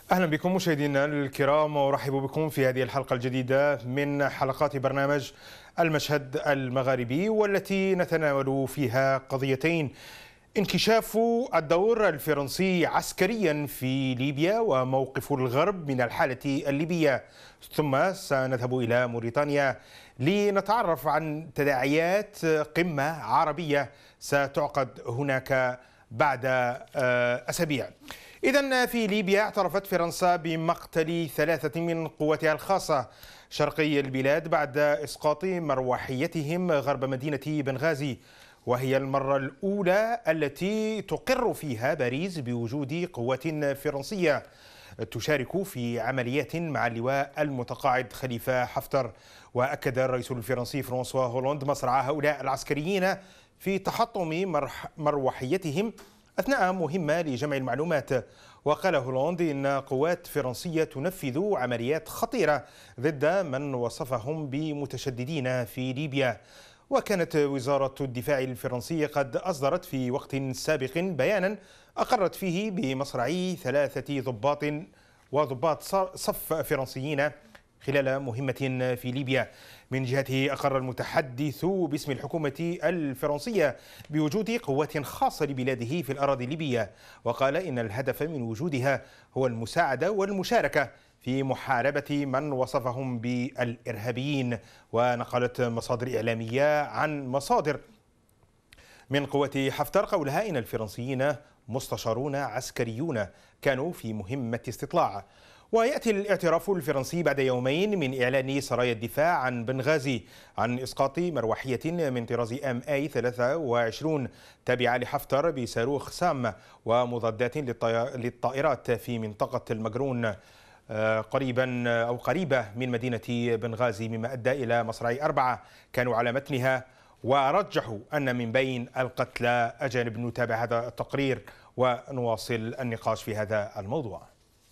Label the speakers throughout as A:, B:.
A: أهلا بكم مشاهدينا الكرام، وأرحب بكم في هذه الحلقة الجديدة من حلقات برنامج المشهد المغاربي، والتي نتناول فيها قضيتين: انكشاف الدور الفرنسي عسكريا في ليبيا وموقف الغرب من الحالة الليبية، ثم سنذهب إلى موريتانيا لنتعرف عن تداعيات قمة عربية ستعقد هناك بعد أسابيع. إذن في ليبيا اعترفت فرنسا بمقتل 3 من قواتها الخاصة شرقي البلاد بعد إسقاط مروحيتهم غرب مدينة بنغازي، وهي المرة الأولى التي تقر فيها باريس بوجود قوات فرنسية تشارك في عمليات مع اللواء المتقاعد خليفة حفتر. وأكد الرئيس الفرنسي فرانسوا هولاند مصرع هؤلاء العسكريين في تحطم مروحيتهم أثناء مهمة لجمع المعلومات. وقال هولاند إن قوات فرنسية تنفذ عمليات خطيرة ضد من وصفهم بمتشددين في ليبيا. وكانت وزارة الدفاع الفرنسية قد أصدرت في وقت سابق بيانا أقرت فيه بمصرع 3 ضباط وضباط صف فرنسيين خلال مهمة في ليبيا. من جهته أقر المتحدث باسم الحكومة الفرنسية بوجود قوات خاصة لبلاده في الأراضي الليبية، وقال إن الهدف من وجودها هو المساعدة والمشاركة في محاربة من وصفهم بالإرهابيين. ونقلت مصادر إعلامية عن مصادر من قوات حفتر قولها إن الفرنسيين مستشارون عسكريون كانوا في مهمة استطلاع. ويأتي الاعتراف الفرنسي بعد يومين من إعلان سرايا الدفاع عن بنغازي عن إسقاط مروحية من طراز MA 23 تابعة لحفتر بصاروخ سام ومضادات للطائرات في منطقة المجرون قريبة من مدينة بنغازي، مما أدى إلى مصرع 4 كانوا على متنها. ورجحوا أن من بين القتلى أجانب. نتابع هذا التقرير ونواصل النقاش في هذا الموضوع.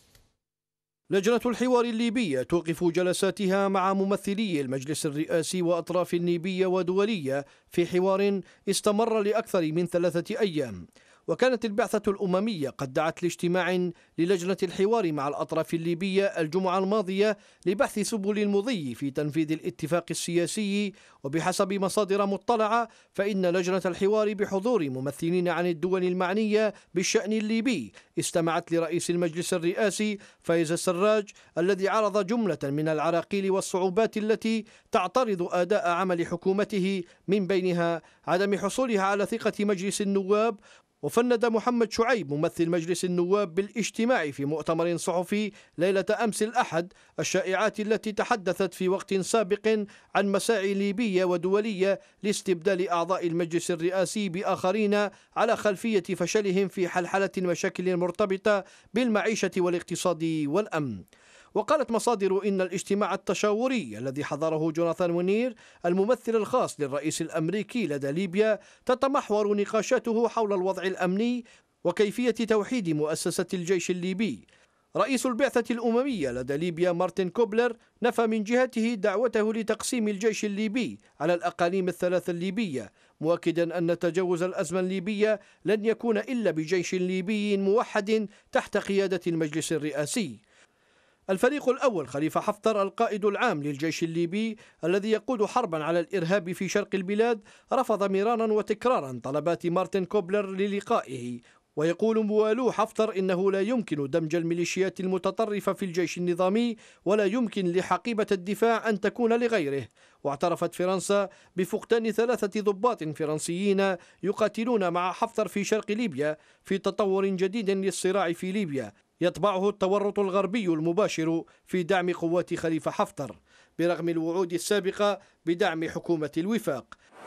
B: لجنة الحوار الليبية توقف جلساتها مع ممثلي المجلس الرئاسي وأطراف ليبية ودولية في حوار استمر لأكثر من 3 أيام. وكانت البعثة الأممية قد دعت لاجتماع للجنة الحوار مع الأطراف الليبية الجمعة الماضية لبحث سبل المضي في تنفيذ الاتفاق السياسي. وبحسب مصادر مطلعة فإن لجنة الحوار بحضور ممثلين عن الدول المعنية بالشأن الليبي استمعت لرئيس المجلس الرئاسي فايز السراج، الذي عرض جملة من العراقيل والصعوبات التي تعترض أداء عمل حكومته، من بينها عدم حصولها على ثقة مجلس النواب. وفند محمد شعيب ممثل مجلس النواب بالاجتماع في مؤتمر صحفي ليلة أمس الأحد الشائعات التي تحدثت في وقت سابق عن مساعي ليبية ودولية لاستبدال أعضاء المجلس الرئاسي بآخرين على خلفية فشلهم في حلحلة المشاكل المرتبطة بالمعيشة والاقتصاد والأمن. وقالت مصادر إن الاجتماع التشاوري الذي حضره جوناثان مونير الممثل الخاص للرئيس الأمريكي لدى ليبيا تتمحور نقاشاته حول الوضع الأمني وكيفية توحيد مؤسسة الجيش الليبي. رئيس البعثة الأممية لدى ليبيا مارتن كوبلر نفى من جهته دعوته لتقسيم الجيش الليبي على الأقاليم ال3 الليبية، مؤكدا أن تجاوز الأزمة الليبية لن يكون إلا بجيش ليبي موحد تحت قيادة المجلس الرئاسي. الفريق الأول خليفة حفتر القائد العام للجيش الليبي الذي يقود حربا على الإرهاب في شرق البلاد رفض مرارا وتكرارا طلبات مارتن كوبلر للقائه، ويقول موالو حفتر إنه لا يمكن دمج الميليشيات المتطرفة في الجيش النظامي ولا يمكن لحقيبة الدفاع أن تكون لغيره. واعترفت فرنسا بفقدان 3 ضباط فرنسيين يقاتلون مع حفتر في شرق ليبيا في تطور جديد للصراع في ليبيا يتبعه التورط الغربي المباشر في دعم قوات خليفة حفتر برغم الوعود السابقة بدعم حكومة الوفاق.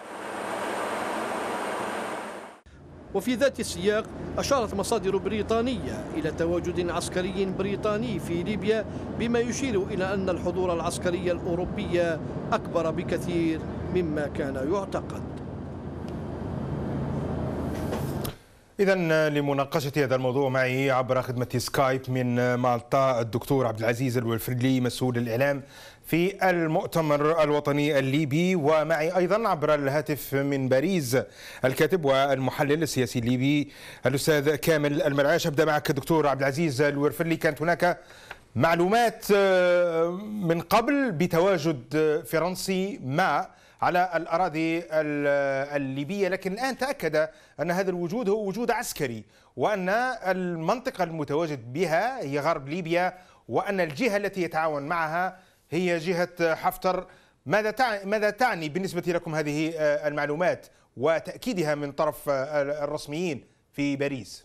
B: وفي ذات السياق أشارت مصادر بريطانية إلى تواجد عسكري بريطاني في ليبيا، بما يشير إلى أن الحضور العسكري الأوروبي أكبر بكثير مما كان يعتقد.
A: إذا لمناقشة هذا الموضوع معي عبر خدمة سكايب من مالطا الدكتور عبد العزيز الولفرلي مسؤول الإعلام في المؤتمر الوطني الليبي، ومعي أيضا عبر الهاتف من باريس الكاتب والمحلل السياسي الليبي الأستاذ كامل المرعاش. أبدأ معك دكتور عبد العزيز الولفرلي. كانت هناك معلومات من قبل بتواجد فرنسي على الأراضي الليبية، لكن الآن تأكد أن هذا الوجود هو وجود عسكري، وأن المنطقة المتواجد بها هي غرب ليبيا، وأن الجهة التي يتعاون معها هي جهة حفتر. ماذا تعني بالنسبة لكم هذه المعلومات وتأكيدها من طرف الرسميين في باريس؟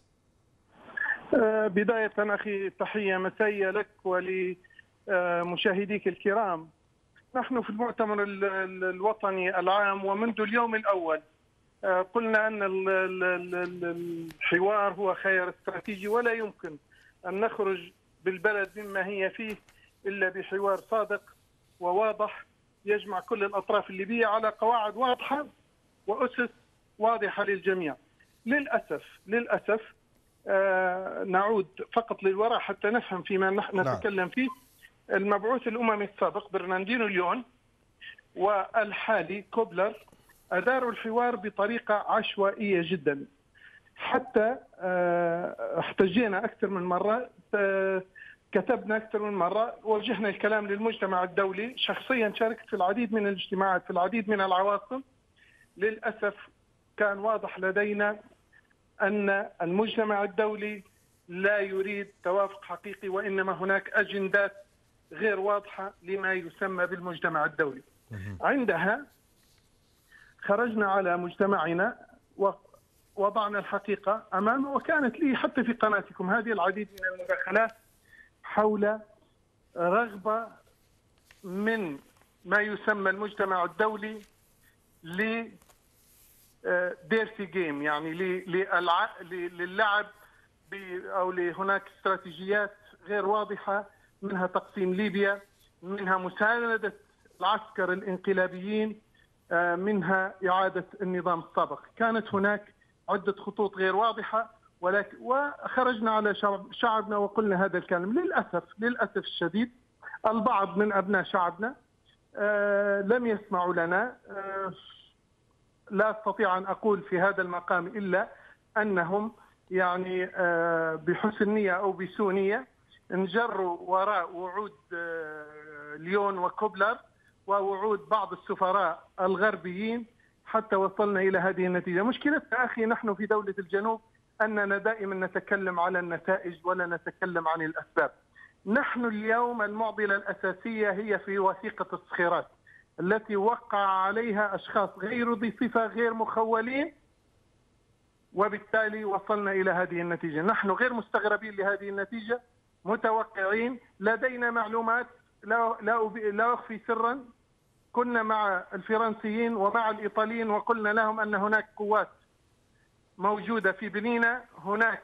C: بداية أخي تحية مسائية لك ولمشاهديك الكرام. نحن في المؤتمر الوطني العام ومنذ اليوم الأول قلنا أن الحوار هو خيار استراتيجي، ولا يمكن أن نخرج بالبلد مما هي فيه إلا بحوار صادق وواضح يجمع كل الأطراف الليبية على قواعد واضحة وأسس واضحة للجميع. للأسف نعود فقط للوراء حتى نفهم فيما نحن نتكلم فيه. المبعوث الأممي السابق برناردينو ليون والحالي كوبلر أداروا الحوار بطريقة عشوائية جدا، حتى احتجينا أكثر من مرة، كتبنا أكثر من مرة، وجهنا الكلام للمجتمع الدولي. شخصيا شاركت في العديد من الاجتماعات في العديد من العواصم. للأسف كان واضح لدينا أن المجتمع الدولي لا يريد توافق حقيقي، وإنما هناك أجندات غير واضحة لما يسمى بالمجتمع الدولي. عندها خرجنا على مجتمعنا ووضعنا الحقيقة أمامه، وكانت لي حتى في قناتكم هذه العديد من المداخلات حول رغبة من ما يسمى المجتمع الدولي ديرتي جيم، يعني للعب أو هناك استراتيجيات غير واضحة، منها تقسيم ليبيا، منها مساندة العسكر الانقلابيين، منها إعادة النظام السابق. كانت هناك عدة خطوط غير واضحة، وخرجنا على شعبنا وقلنا هذا الكلام. للأسف الشديد البعض من أبناء شعبنا لم يسمعوا لنا. لا أستطيع أن أقول في هذا المقام إلا أنهم يعني بحسن نية أو بسوء نية انجروا وراء وعود ليون وكوبلر ووعود بعض السفراء الغربيين حتى وصلنا إلى هذه النتيجة. مشكلتنا أخي نحن في دولة الجنوب أننا دائما نتكلم على النتائج ولا نتكلم عن الأسباب. نحن اليوم المعضلة الأساسية هي في وثيقة الصخيرات التي وقع عليها أشخاص غير ذي صفة، غير مخولين، وبالتالي وصلنا إلى هذه النتيجة. نحن غير مستغربين لهذه النتيجة، متوقعين، لدينا معلومات. لا أخفي سرا، كنا مع الفرنسيين ومع الإيطاليين وقلنا لهم أن هناك قوات موجودة في بنينة، هناك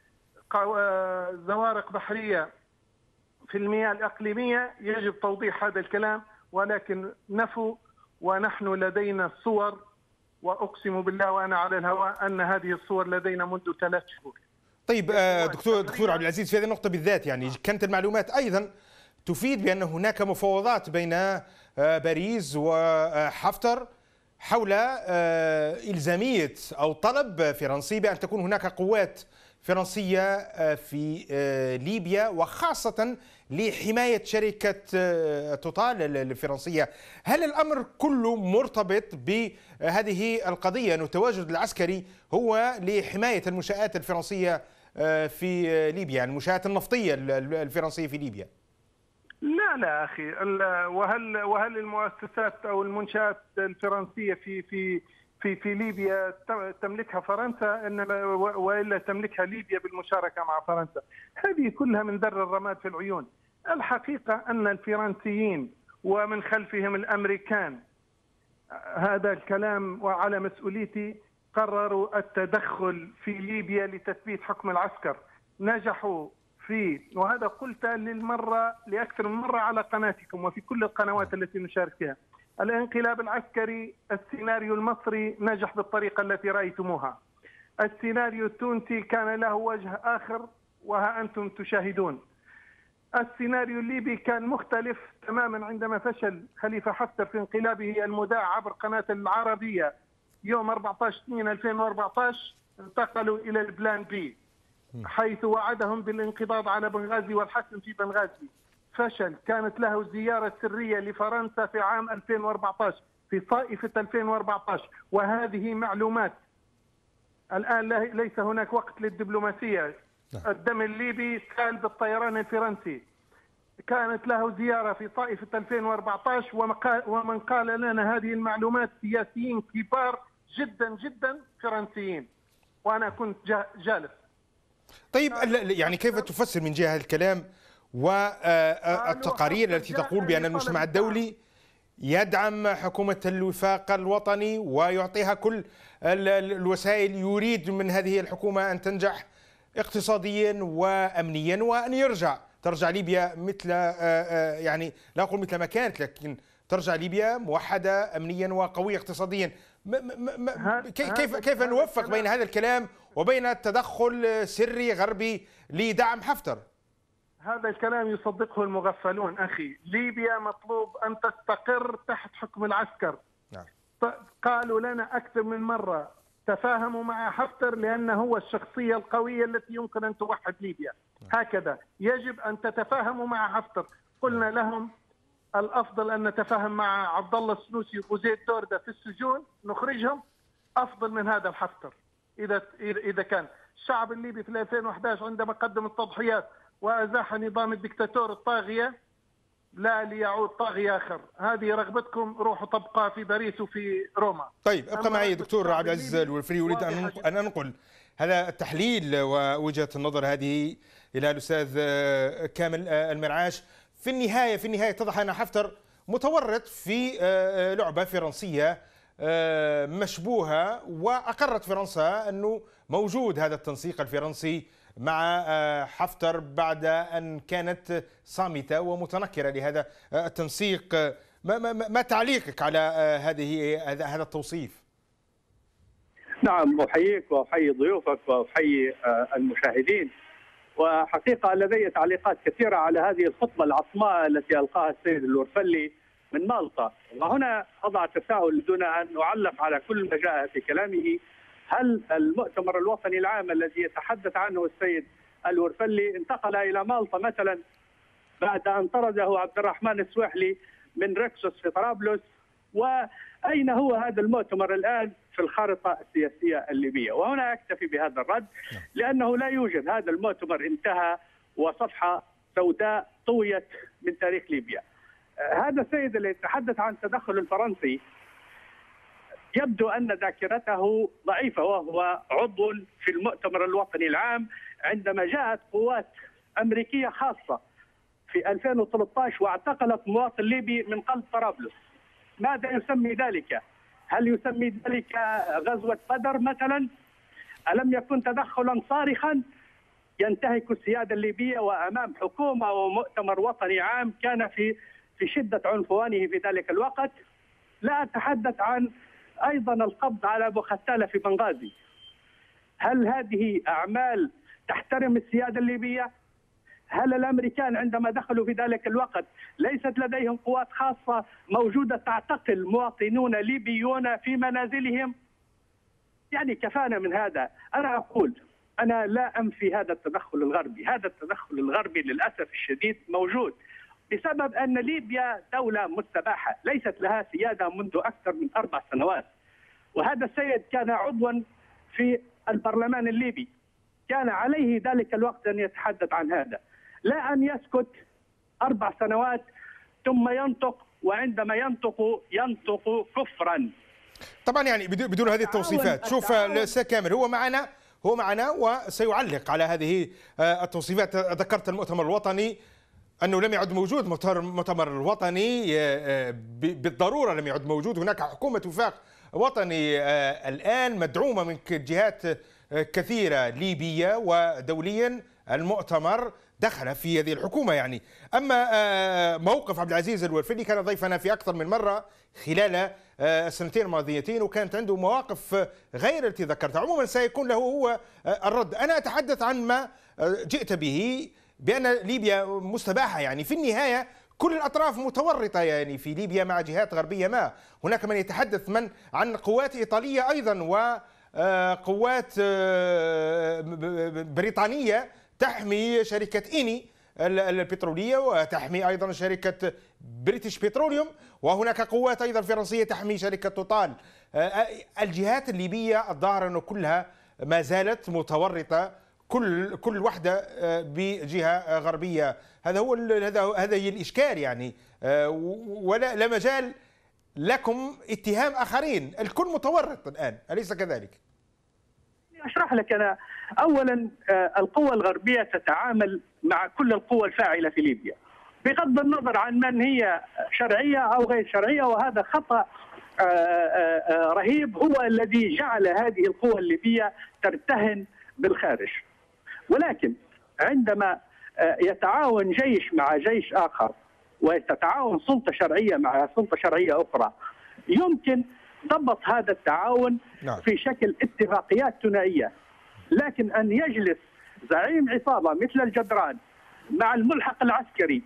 C: زوارق بحرية في المياه الإقليمية، يجب توضيح هذا الكلام، ولكن نفوا. ونحن لدينا صور، وأقسم بالله وأنا على الهواء أن هذه الصور لدينا منذ 3 شهور.
A: طيب دكتور عبد العزيز، في هذه النقطة بالذات يعني كانت المعلومات أيضا تفيد بأن هناك مفاوضات بين باريس وحفتر حول إلزامية أو طلب فرنسي بأن تكون هناك قوات فرنسية في ليبيا، وخاصة لحماية شركة توتال الفرنسية. هل الأمر كله مرتبط بهذه القضية أن التواجد العسكري هو لحماية المنشآت الفرنسية في ليبيا، المنشآت النفطية الفرنسية في ليبيا؟
C: لا أخي، وهل المؤسسات أو المنشآت الفرنسية في ليبيا تملكها فرنسا، إنما وإلا تملكها ليبيا بالمشاركة مع فرنسا؟ هذه كلها من در الرماد في العيون. الحقيقة أن الفرنسيين ومن خلفهم الأمريكان، هذا الكلام وعلى مسؤوليتي، قرروا التدخل في ليبيا لتثبيت حكم العسكر. نجحوا فيه، وهذا قلت لأكثر من مرة على قناتكم وفي كل القنوات التي نشارك فيها. الانقلاب العسكري، السيناريو المصري، نجح بالطريقة التي رأيتموها. السيناريو التونسي كان له وجه آخر وها أنتم تشاهدون. السيناريو الليبي كان مختلف تماما عندما فشل خليفة حفتر في انقلابه المذاع عبر قناة العربية يوم 14/2/2014. انتقلوا إلى البلان بي حيث وعدهم بالانقضاض على بنغازي والحسم في بنغازي. فشل. كانت له زيارة سرية لفرنسا في عام 2014 في صائفة 2014، وهذه معلومات. الآن ليس هناك وقت للدبلوماسية. الدم الليبي سال بالطيران الفرنسي. كانت له زيارة في طائفة 2014 ومن قال لنا هذه المعلومات سياسيين كبار جدا جدا فرنسيين، وأنا كنت جالس.
A: طيب يعني كيف تفسر من جهة الكلام والتقارير التي تقول بأن المجتمع الدولي يدعم حكومة الوفاق الوطني ويعطيها كل الوسائل، يريد من هذه الحكومة أن تنجح اقتصاديا وأمنيا وأن ترجع ليبيا مثل يعني لا أقول مثل ما كانت، لكن ترجع ليبيا موحدة أمنيا وقوية اقتصاديا. كيف نوفق بين هذا الكلام وبين التدخل سري غربي لدعم حفتر؟
C: هذا الكلام يصدقه المغفلون أخي. ليبيا مطلوب أن تستقر تحت حكم العسكر. نعم. قالوا لنا أكثر من مرة تفاهموا مع حفتر لأنه هو الشخصية القوية التي يمكن أن توحد ليبيا. هكذا يجب أن تتفاهموا مع حفتر. قلنا لهم الأفضل أن نتفاهم مع عبد الله السنوسي وزيد دوردة في السجون، نخرجهم أفضل من هذا الحفتر. إذا كان الشعب الليبي في 2011 عندما قدم التضحيات وأزاح نظام الدكتاتور الطاغية لا ليعود طاغي آخر. هذه رغبتكم، روحوا طبقها في باريس وفي روما.
A: طيب ابقى معي دكتور عبد العزيز الولفري. أريد أن أنقل هذا التحليل ووجهة النظر هذه إلى الأستاذ كامل المرعاش. في النهاية اتضح أن حفتر متورط في لعبة فرنسية مشبوهة، وأقرت فرنسا أنه موجود هذا التنسيق الفرنسي مع حفتر بعد أن كانت صامتة ومتنكرة لهذا التنسيق. ما تعليقك على هذا التوصيف؟
D: نعم، أحييك وأحيي ضيوفك وأحيي المشاهدين. وحقيقة لدي تعليقات كثيرة على هذه الخطبة العصماء التي ألقاها السيد الورفلي من مالطا. وهنا أضع تساؤل دون أن أعلق على كل ما جاء في كلامه. هل المؤتمر الوطني العام الذي يتحدث عنه السيد الورفلي انتقل إلى مالطا مثلا بعد أن طرده عبد الرحمن السويحلي من ركسوس في طرابلس؟ وأين هو هذا المؤتمر الآن في الخارطة السياسية الليبية؟ وهنا أكتفي بهذا الرد، لأنه لا يوجد. هذا المؤتمر انتهى وصفحة سوداء طويت من تاريخ ليبيا. هذا السيد اللي يتحدث عن التدخل الفرنسي يبدو أن ذاكرته ضعيفة، وهو عضو في المؤتمر الوطني العام عندما جاءت قوات أمريكية خاصة في 2013 واعتقلت مواطن ليبي من قلب طرابلس. ماذا يسمي ذلك؟ هل يسمي ذلك غزوة بدر مثلا؟ ألم يكن تدخلا صارخا ينتهك السيادة الليبية وأمام حكومة ومؤتمر وطني عام كان في شدة عنفوانه في ذلك الوقت؟ لا أتحدث عن أيضا القبض على أبو ختالة في بنغازي. هل هذه أعمال تحترم السيادة الليبية؟ هل الأمريكان عندما دخلوا في ذلك الوقت ليست لديهم قوات خاصة موجودة تعتقل مواطنون ليبيون في منازلهم؟ يعني كفانا من هذا. أنا أقول أنا لا أنفي هذا التدخل الغربي. هذا التدخل الغربي للأسف الشديد موجود بسبب أن ليبيا دولة مستباحة ليست لها سيادة منذ أكثر من 4 سنوات. وهذا السيد كان عضوا في البرلمان الليبي، كان عليه ذلك الوقت أن يتحدث عن هذا، لا أن يسكت 4 سنوات ثم ينطق، وعندما ينطق كفرا.
A: طبعا يعني بدون هذه التوصيفات. شوف الأستاذ كامل هو معنا وسيعلق على هذه التوصيفات. ذكرت المؤتمر الوطني أنه لم يعد موجود. مؤتمر الوطني بالضرورة لم يعد موجود. هناك حكومة وفاق وطني الآن مدعومة من جهات كثيرة ليبية ودوليا. المؤتمر دخل في هذه الحكومة يعني. أما موقف عبد العزيز الورفلي كان ضيفنا في أكثر من مرة خلال السنتين الماضيتين، وكانت عنده مواقف غير التي ذكرتها. عموما سيكون له هو الرد. أنا أتحدث عن ما جئت به بأن ليبيا مستباحة، يعني في النهاية كل الأطراف متورطة يعني في ليبيا مع جهات غربية ما. هناك من يتحدث عن قوات إيطالية أيضا وقوات بريطانية تحمي شركة إيني البترولية وتحمي أيضا شركة بريتش بتروليوم، وهناك قوات أيضا فرنسية تحمي شركة توتال. الجهات الليبية الظاهر أنه كلها ما زالت متورطة، كل واحدة بجهة غربية. هذا هي الإشكال يعني، ولا لا مجال لكم اتهام آخرين، الكل متورط الآن، أليس كذلك؟
D: أشرح لك أنا. أولا القوى الغربية تتعامل مع كل القوى الفاعلة في ليبيا بغض النظر عن من هي شرعية أو غير شرعية، وهذا خطأ رهيب هو الذي جعل هذه القوى الليبية ترتهن بالخارج. ولكن عندما يتعاون جيش مع جيش آخر وتتعاون سلطة شرعية مع سلطة شرعية أخرى، يمكن ضبط هذا التعاون في شكل اتفاقيات ثنائية. لكن أن يجلس زعيم عصابة مثل الجدران مع الملحق العسكري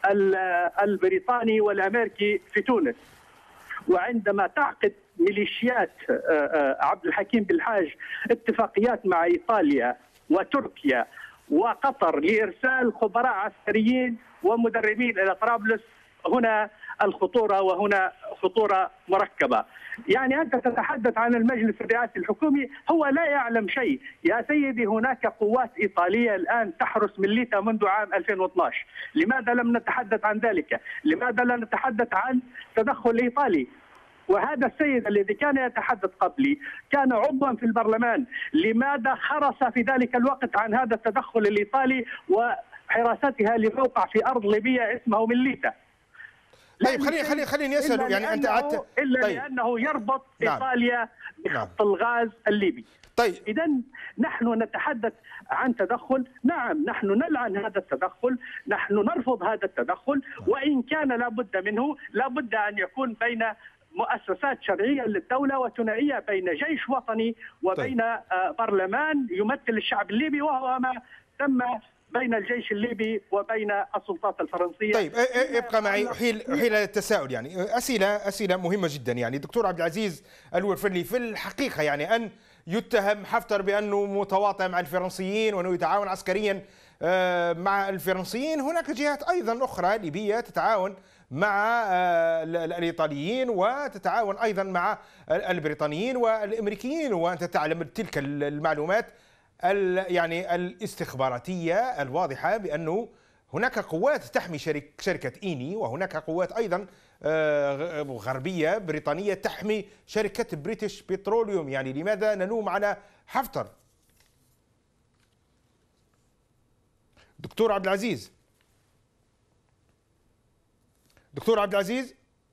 D: البريطاني والأمريكي في تونس، وعندما تعقد ميليشيات عبد الحكيم بالحاج اتفاقيات مع إيطاليا وتركيا وقطر لإرسال خبراء عسكريين ومدربين إلى طرابلس، هنا الخطورة وهنا خطورة مركبة. يعني أنت تتحدث عن المجلس الرئاسي الحكومي، هو لا يعلم شيء يا سيدي. هناك قوات إيطالية الآن تحرس مليتا منذ عام 2012. لماذا لم نتحدث عن ذلك؟ لماذا لا نتحدث عن تدخل إيطالي؟ وهذا السيد الذي كان يتحدث قبلي كان عضوا في البرلمان، لماذا خرس في ذلك الوقت عن هذا التدخل الإيطالي وحراستها لموقع في أرض ليبية اسمه مليتا؟
A: طيب خليني أسأل، يعني أنت
D: إلا طيب. لأنه يربط إيطاليا بخط الغاز الليبي.
A: طيب
D: إذا نحن نتحدث عن تدخل، نعم نحن نلعن هذا التدخل، نحن نرفض هذا التدخل، وإن كان لابد منه لابد أن يكون بين مؤسسات شرعية للدولة وثنائية بين جيش وطني وبين برلمان يمثل الشعب الليبي، وهو ما تم بين الجيش الليبي وبين السلطات الفرنسية.
A: طيب ابقى معي، أحيل التساؤل، يعني أسئلة مهمة جدا. يعني دكتور عبد العزيز الورفلي، في الحقيقة يعني أن يتهم حفتر بأنه متواطئ مع الفرنسيين وأنه يتعاون عسكريا مع الفرنسيين، هناك جهات أيضا أخرى ليبية تتعاون مع الإيطاليين وتتعاون أيضا مع البريطانيين والأمريكيين، وأنت تعلم تلك المعلومات يعني الاستخباراتية الواضحة بأنه هناك قوات تحمي شركة إيني، وهناك قوات أيضا غربية بريطانية تحمي شركة بريتش بتروليوم. يعني لماذا نلوم على حفتر؟ دكتور عبد العزيز، دكتور عبد العزيز،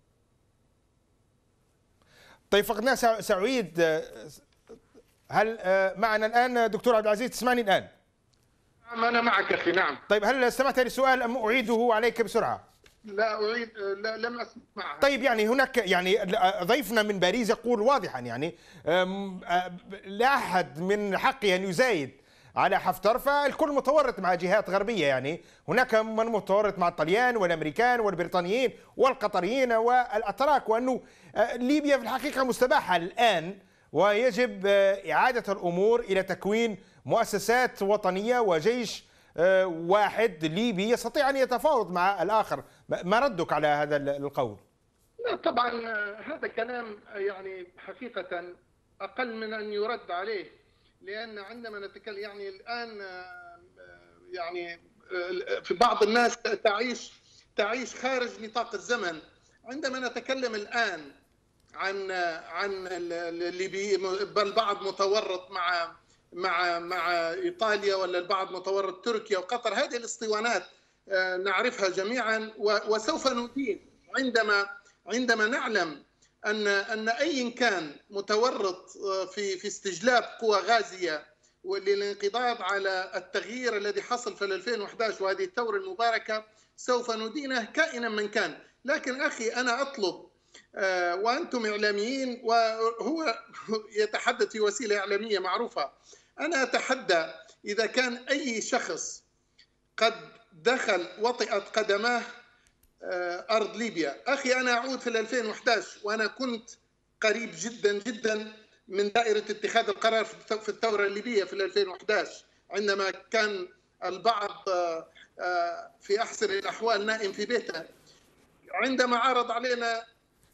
A: طيب فقدنا. سأعيد، هل معنا الآن دكتور عبد العزيز؟ تسمعني الآن؟
C: نعم أنا معك أخي. نعم.
A: طيب هل استمعت للسؤال أم أعيده عليك بسرعة؟
C: لا أعيد، لا لم أسمعها.
A: طيب يعني هناك يعني ضيفنا من باريس يقول واضحا يعني لا أحد من حقه أن يزايد على حفتر، فالكل متورط مع جهات غربية. يعني هناك من متورط مع الطليان والأمريكان والبريطانيين والقطريين والأتراك، وأنه ليبيا في الحقيقة مستباحة الآن، ويجب إعادة الأمور إلى تكوين مؤسسات وطنية وجيش واحد ليبي يستطيع أن يتفاوض مع الآخر. ما ردك على هذا القول؟
C: لا طبعا هذا كلام يعني حقيقة أقل من أن يرد عليه، لأن عندما نتكلم يعني الآن يعني في بعض الناس تعيش خارج نطاق الزمن. عندما نتكلم الآن عن الليبي، البعض متورط مع ايطاليا، ولا البعض متورط تركيا وقطر، هذه الاسطوانات نعرفها جميعا وسوف ندين عندما نعلم ان اي كان متورط في استجلاب قوى غازيه
E: وللانقضاض على التغيير الذي حصل في 2011 وهذه الثورة المباركة سوف ندينه كائنا من كان. لكن أخي أنا أطلب وأنتم إعلاميين وهو يتحدث في وسيلة إعلامية معروفة، أنا أتحدى إذا كان أي شخص قد دخل وطئت قدماه أرض ليبيا. أخي أنا أعود في 2011 وأنا كنت قريب جدا جدا من دائرة اتخاذ القرار في الثورة الليبية في 2011 عندما كان البعض في أحسن الأحوال نائم في بيته، عندما عرض علينا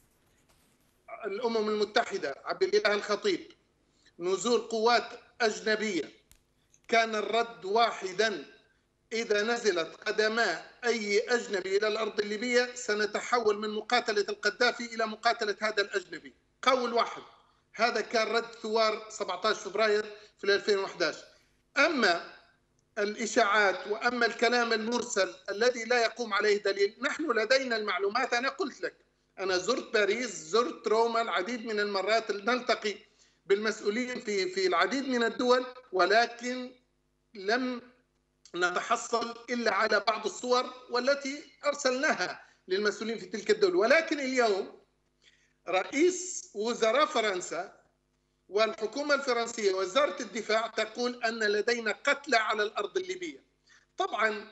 E: الأمم المتحدة عبد الإله الخطيب نزول قوات أجنبية، كان الرد واحدا: إذا نزلت قدما أي أجنبي إلى الأرض الليبية سنتحول من مقاتلة القذافي إلى مقاتلة هذا الأجنبي. قول واحد. هذا كان رد ثوار 17 فبراير في 2011. أما الإشاعات وأما الكلام المرسل الذي لا يقوم عليه دليل، نحن لدينا المعلومات. أنا قلت لك أنا زرت باريس، زرت روما العديد من المرات، نلتقي بالمسؤولين في العديد من الدول، ولكن لم نتحصل إلا على بعض الصور والتي أرسلناها للمسؤولين في تلك الدول. ولكن اليوم رئيس وزراء فرنسا والحكومة الفرنسية ووزارة الدفاع تقول أن لدينا قتلى على الأرض الليبية. طبعا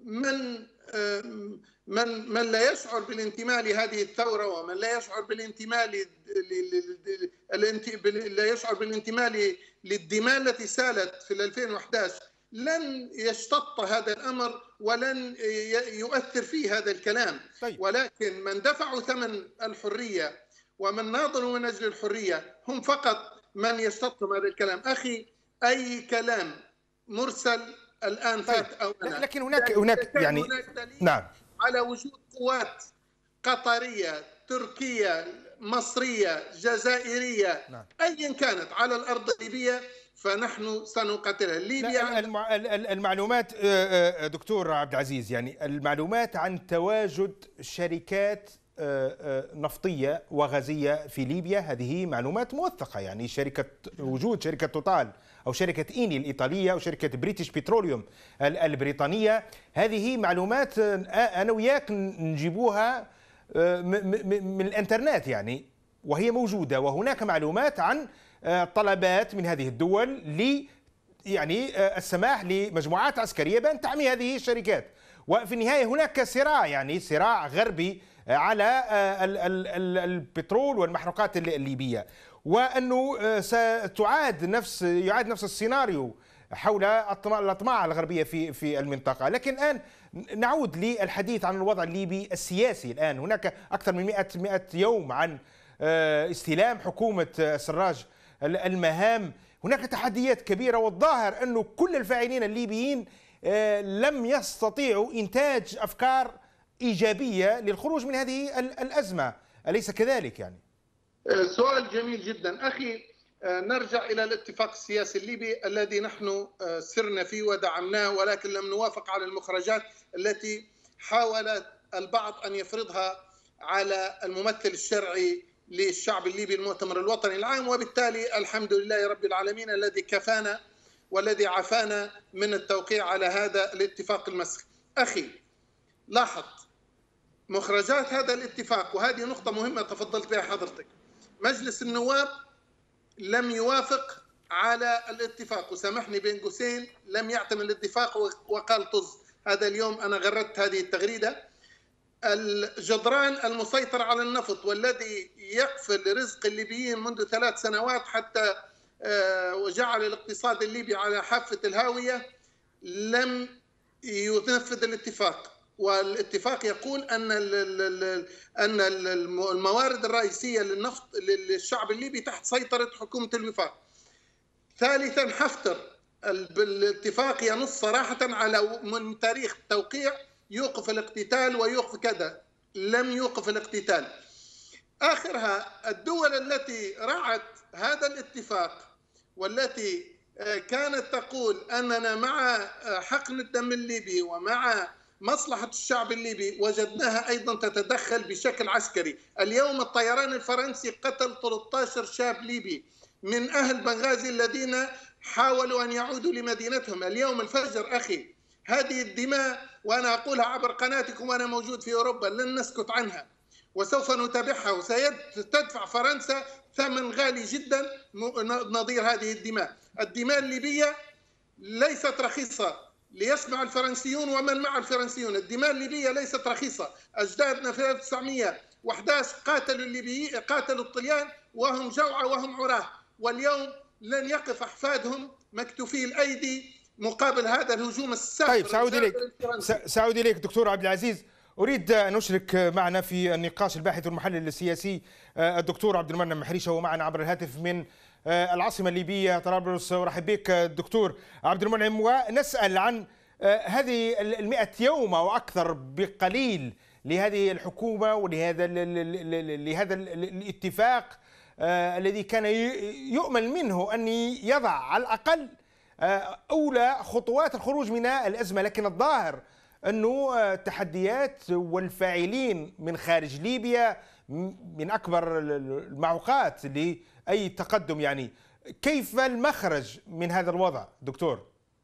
E: من لا يشعر بالانتماء لهذه الثورة ومن لا يشعر بالانتماء للدماء التي سالت في 2011 لن يشتط هذا الأمر ولن يؤثر فيه هذا الكلام.
A: طيب.
E: ولكن من دفعوا ثمن الحرية ومن ناضلوا من أجل الحرية هم فقط من يشتطهم هذا الكلام. أخي أي كلام مرسل الآن فات أونا.
A: لكن هناك يعني نعم
E: على وجود قوات قطرية، تركية، مصرية، جزائرية،
A: نعم.
E: أيا كانت على الأرض الليبية فنحن سنقاتلها. ليبيا
A: المعلومات دكتور عبد العزيز، يعني المعلومات عن تواجد شركات نفطية وغازية في ليبيا هذه معلومات موثقة، يعني وجود شركة توتال أو شركة إيني الإيطالية أو شركة بريتش بتروليوم البريطانية، هذه معلومات أنا وياك نجيبوها من الإنترنت يعني، وهي موجودة. وهناك معلومات عن طلبات من هذه الدول يعني السماح لمجموعات عسكرية بأن تحمي هذه الشركات. وفي النهاية هناك صراع، يعني صراع غربي على البترول والمحروقات الليبية، وأنه يعاد نفس السيناريو حول الأطماع الغربية في المنطقة. لكن الآن نعود للحديث عن الوضع الليبي السياسي. الآن هناك أكثر من 100 يوم عن استلام حكومة السراج المهام. هناك تحديات كبيرة، والظاهر أنه كل الفاعلين الليبيين لم يستطيعوا إنتاج أفكار إيجابية للخروج من هذه الأزمة، أليس كذلك يعني؟
E: سؤال جميل جدا أخي. نرجع إلى الاتفاق السياسي الليبي الذي نحن سرنا فيه ودعمناه، ولكن لم نوافق على المخرجات التي حاول البعض أن يفرضها على الممثل الشرعي للشعب الليبي المؤتمر الوطني العام. وبالتالي الحمد لله رب العالمين الذي كفانا والذي عافانا من التوقيع على هذا الاتفاق المسخ. أخي لاحظ مخرجات هذا الاتفاق، وهذه نقطة مهمة تفضلت بها حضرتك. مجلس النواب لم يوافق على الاتفاق، وسامحني بين قوسين لم يعتمد الاتفاق وقال طز. هذا اليوم أنا غردت هذه التغريدة. الجدران المسيطر على النفط والذي يقفل رزق الليبيين منذ 3 سنوات حتى وجعل الاقتصاد الليبي على حافة الهاوية لم ينفذ الاتفاق. والاتفاق يقول أن الموارد الرئيسية للنفط للشعب الليبي تحت سيطرة حكومة الوفاق. ثالثا حفتر الاتفاق ينص صراحة على من تاريخ التوقيع يوقف الاقتتال ويوقف كذا، لم يوقف الاقتتال. آخرها الدول التي رعت هذا الاتفاق والتي كانت تقول أننا مع حقن الدم الليبي ومع مصلحة الشعب الليبي، وجدناها أيضا تتدخل بشكل عسكري. اليوم الطيران الفرنسي قتل 13 شاب ليبي من أهل بنغازي الذين حاولوا أن يعودوا لمدينتهم. اليوم الفجر أخي هذه الدماء، وأنا أقولها عبر قناتكم وأنا موجود في أوروبا، لن نسكت عنها وسوف نتابعها، وستدفع فرنسا ثمن غالي جدا نظير هذه الدماء. الدماء الليبية ليست رخيصة ليسمع الفرنسيون ومن مع الفرنسيون. الدماء الليبية ليست رخيصة. أجدادنا في 1911 قاتلوا الطليان وهم جوعى وهم عراه، واليوم لن يقف أحفادهم مكتوفي الأيدي مقابل هذا الهجوم الساخر.
A: طيب سأعود إليك دكتور عبد العزيز. أريد أن أشرك معنا في النقاش الباحث والمحلل السياسي الدكتور عبد المنعم محريشة، ومعنا عبر الهاتف من العاصمة الليبية طرابلس. أرحب بك دكتور عبد المنعم، ونسأل عن هذه 100 يوم أو أكثر بقليل لهذه الحكومة ولهذا الاتفاق الذي كان يؤمل منه أن يضع على الأقل أولى خطوات الخروج من الأزمة، لكن الظاهر أنه التحديات والفاعلين من خارج ليبيا من أكبر المعوقات لأي تقدم. يعني كيف المخرج من هذا الوضع دكتور؟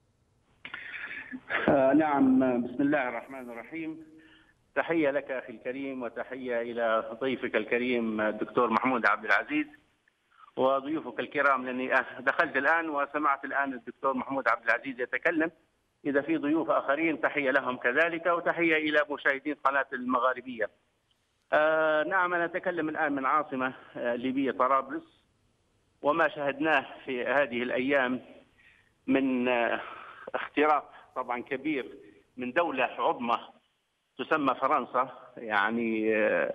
F: نعم، بسم الله الرحمن الرحيم. تحية لك أخي الكريم، وتحية إلى ضيفك الكريم الدكتور محمود عبد العزيز وضيوفك الكرام، لأني دخلت الآن وسمعت الآن الدكتور محمود عبد العزيز يتكلم. إذا في ضيوف آخرين تحية لهم كذلك، وتحية إلى مشاهدين قناة المغاربية. نعم، أنا أتكلم الآن من عاصمة ليبية طرابلس، وما شاهدناه في هذه الأيام من اختراق طبعا كبير من دولة عظمى تسمى فرنسا، يعني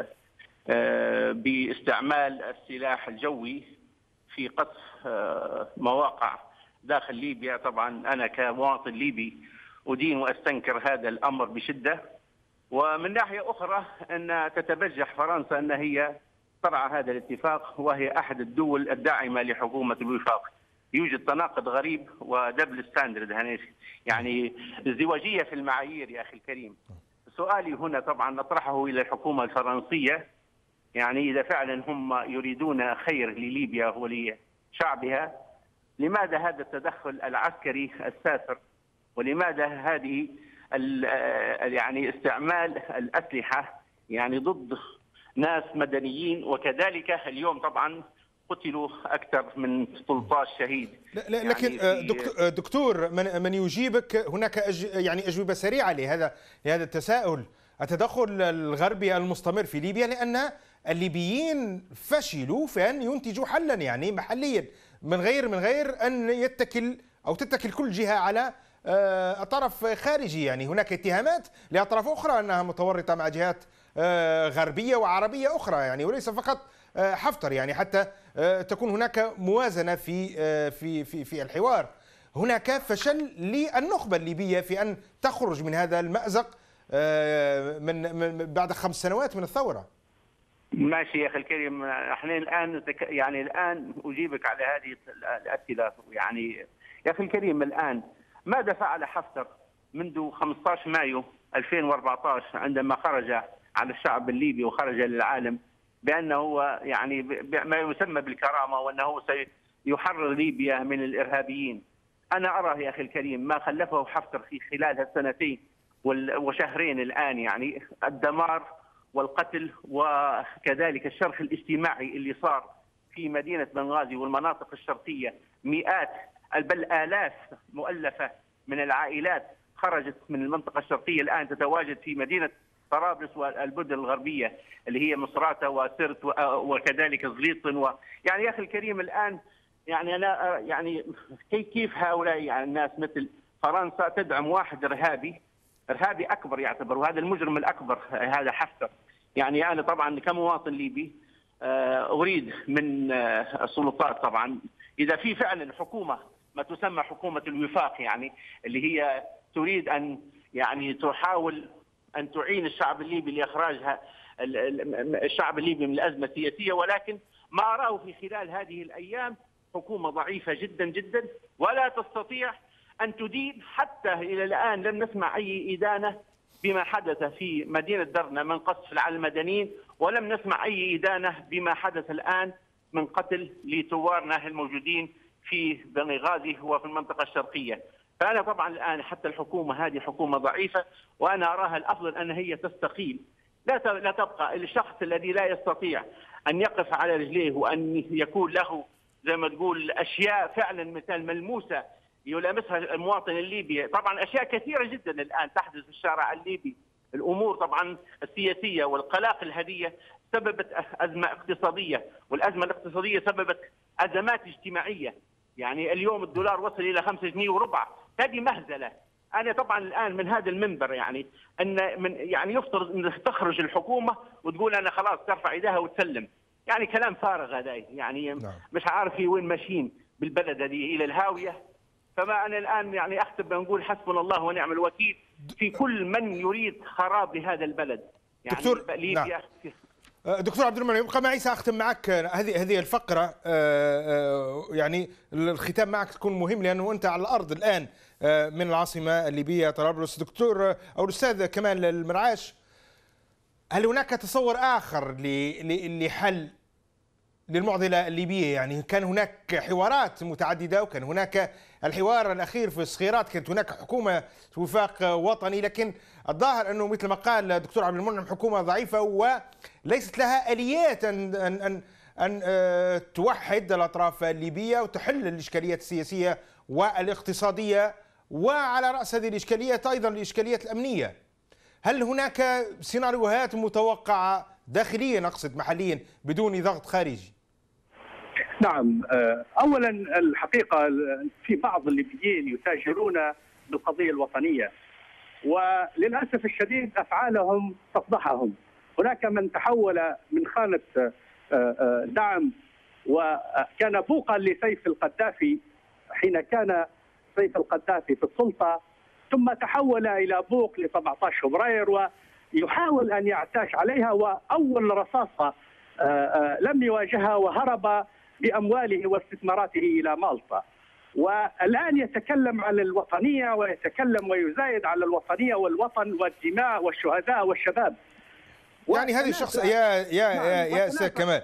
F: باستعمال السلاح الجوي في قصف مواقع داخل ليبيا. طبعا أنا كمواطن ليبي أدين وأستنكر هذا الأمر بشدة. ومن ناحية أخرى أن تتبجح فرنسا أن هي ترعى هذا الاتفاق، وهي أحد الدول الداعمة لحكومة الوفاق. يوجد تناقض غريب ودبل ستاندرد، يعني ازدواجية في المعايير يا أخي الكريم. سؤالي هنا طبعا نطرحه إلى الحكومة الفرنسية، يعني إذا فعلا هم يريدون خير لليبيا ولشعبها، لماذا هذا التدخل العسكري السافر؟ ولماذا هذه يعني استعمال الأسلحة يعني ضد ناس مدنيين؟ وكذلك اليوم طبعا قتلوا أكثر من 13 شهيد.
A: لكن يعني دكتور من يجيبك هناك يعني أجوبة سريعة لهذا التساؤل. التدخل الغربي المستمر في ليبيا لأن الليبيين فشلوا في أن ينتجوا حلا يعني محليا من غير أن يتكل أو تتكل كل جهة على طرف خارجي. يعني هناك اتهامات لأطراف أخرى أنها متورطة مع جهات غربية وعربية أخرى، يعني وليس فقط حفتر، يعني حتى تكون هناك موازنة في الحوار. هناك فشل للنخبة الليبية في أن تخرج من هذا المأزق من بعد 5 سنوات من الثورة.
F: ماشي يا أخي الكريم، احنا الآن يعني الآن أجيبك على هذه الأسئلة. يعني يا أخي الكريم، الآن ماذا فعل حفتر منذ 15 مايو 2014 عندما خرج على الشعب الليبي وخرج للعالم بأنه يعني ما يسمى بالكرامة، وأنه سيحرر ليبيا من الإرهابيين؟ أنا أرى يا أخي الكريم ما خلفه حفتر في خلال هالسنتين وشهرين الآن، يعني الدمار والقتل، وكذلك الشرخ الاجتماعي اللي صار في مدينة بنغازي والمناطق الشرقية. مئات بل آلاف مؤلفة من العائلات خرجت من المنطقة الشرقية الآن تتواجد في مدينة طرابلس والمدن الغربية اللي هي مصراتة وسرت وكذلك زليطن. يعني يا أخي الكريم الآن يعني أنا يعني كيف هؤلاء يعني الناس مثل فرنسا تدعم واحد إرهابي أكبر يعتبر، وهذا المجرم الأكبر هذا حفتر. يعني أنا طبعا كمواطن ليبي أريد من السلطات طبعا إذا في فعلا حكومة ما تسمى حكومة الوفاق، يعني اللي هي تريد أن يعني تحاول أن تعين الشعب الليبي لإخراجها الشعب الليبي من الأزمة السياسية، ولكن ما أراه في خلال هذه الأيام حكومة ضعيفة جدا جدا ولا تستطيع أن تدين. حتى إلى الآن لم نسمع أي إدانة بما حدث في مدينة درنا من قصف على المدنيين، ولم نسمع أي إدانة بما حدث الآن من قتل لثوارنا الموجودين في بنغازي وفي المنطقة الشرقية. فأنا طبعا الآن حتى الحكومة هذه حكومة ضعيفة، وأنا أراها الأفضل أن هي تستقيل، لا تبقى الشخص الذي لا يستطيع أن يقف على رجليه وأن يكون له زي ما تقول أشياء فعلا مثل ملموسة يلامسها المواطن الليبي. طبعا أشياء كثيرة جدا الآن تحدث في الشارع الليبي، الأمور طبعا السياسية والقلاقل هذه سببت أزمة اقتصادية، والأزمة الاقتصادية سببت أزمات اجتماعية. يعني اليوم الدولار وصل إلى 5 جنيه وربع، هذه مهزلة. أنا طبعا الآن من هذا المنبر يعني يعني يفترض أن تخرج الحكومة وتقول أنا خلاص ترفع يدها وتسلم، يعني كلام فارغ هذا، يعني مش عارف وين ماشيين بالبلد هذه إلى الهاوية. فما أنا الآن يعني أختم بنقول حسبنا الله ونعم الوكيل في كل من يريد خراب هذا البلد. يعني
A: دكتور
F: ليبيا
A: دكتور عبد المنعم، يبقى معي سأختم معك هذه الفقرة. يعني الختام معك تكون مهم لأنه أنت على الأرض الآن من العاصمة الليبية طرابلس. دكتور أو الأستاذ كمال المرعاش، هل هناك تصور آخر لحل للمعضلة الليبية؟ يعني كان هناك حوارات متعددة، وكان هناك الحوار الأخير في الصخيرات، كانت هناك حكومة وفاق وطني، لكن الظاهر أنه مثل ما قال الدكتور عبد المنعم حكومة ضعيفة وليست لها آليات أن توحد الأطراف الليبية وتحل الإشكاليات السياسية والاقتصادية، وعلى رأس هذه الإشكاليات أيضا الإشكاليات الأمنية. هل هناك سيناريوهات متوقعة داخليا، أقصد محليا، بدون ضغط خارجي؟
D: نعم، اولا الحقيقه في بعض الليبيين يتاجرون بالقضيه الوطنيه، وللاسف الشديد افعالهم تفضحهم. هناك من تحول من خانه دعم وكان بوقا لسيف القذافي حين كان سيف القذافي في السلطه، ثم تحول الى بوق ل 17 فبراير ويحاول ان يعتاش عليها، واول رصاصه لم يواجهها وهرب بأمواله واستثماراته إلى مالطا. والآن يتكلم عن الوطنية ويتكلم ويزايد على الوطنية والوطن والدماء والشهداء والشباب.
A: يعني هذه الشخص يا أستاذ كمال،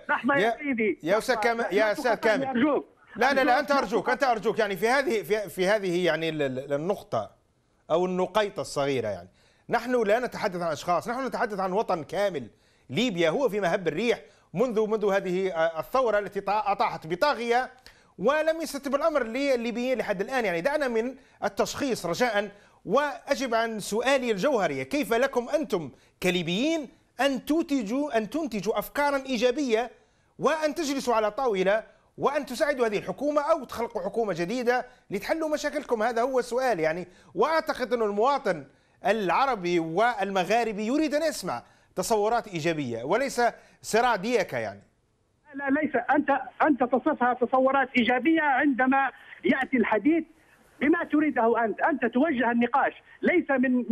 A: يا أستاذ كامل، لا أنت أرجوك يعني في هذه يعني النقطة أو النقيطة الصغيرة، يعني نحن لا نتحدث عن أشخاص، نحن نتحدث عن وطن كامل. ليبيا هو في مهب الريح منذ هذه الثورة التي أطاحت بطاغية، ولم يستتب الأمر للليبيين لحد الآن. يعني دعنا من التشخيص رجاء، وأجب عن سؤالي الجوهري: كيف لكم أنتم كليبيين أن تنتجوا أفكارا إيجابية وأن تجلسوا على طاولة وأن تساعدوا هذه الحكومة أو تخلقوا حكومة جديدة لتحلوا مشاكلكم؟ هذا هو السؤال يعني. وأعتقد أن المواطن العربي والمغاربي يريد أن يسمع تصورات إيجابية وليس صراع ديكة. يعني
D: لا، ليس أنت تصفها تصورات إيجابية عندما يأتي الحديث بما تريده أنت توجه النقاش، ليس